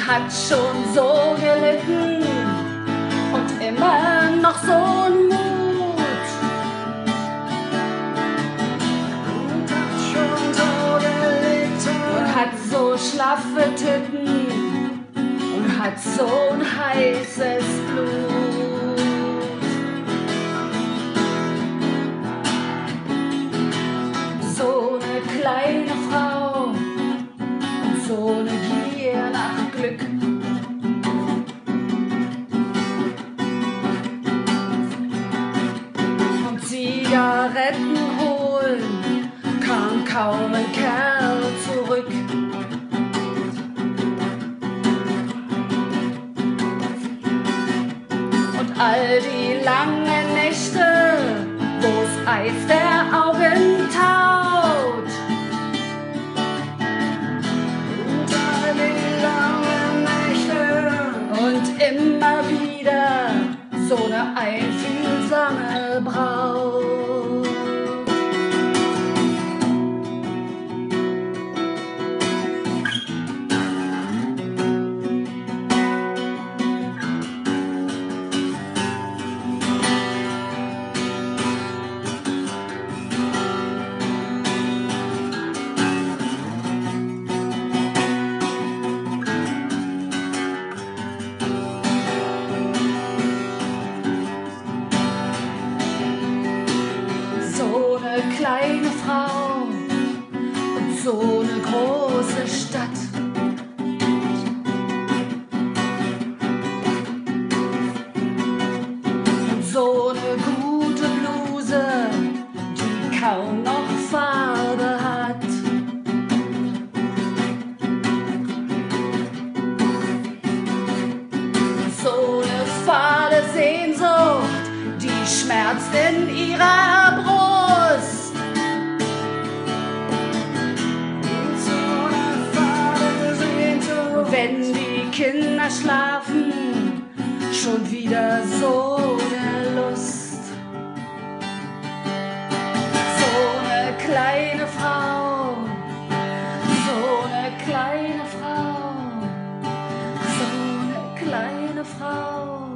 hat schon so gelitten und immer noch so einen Mut. Und hat schon so gelitten Und hat so schlaffe Titten und hat so ein heißes Blut. So eine kleine Frau und so eine Gier nach Glück. Und Zigaretten holen kam kaum ein Kerl zurück. Und all die langen Nächte, wo's Eis der Augen taut. und all die langen Nächte Und immer wieder so eine einfühlsame Braut. So eine kleine Frau und so eine große Stadt. Und so eine gute Bluse, die kaum noch Farbe hat. So eine fahle Sehnsucht, die schmerzt in ihrer Brust. so eine fade Sehnsucht. Wenn die Kinder schlafen, schon wieder so eine Lust. So eine kleine Frau, so eine kleine Frau, so eine kleine Frau.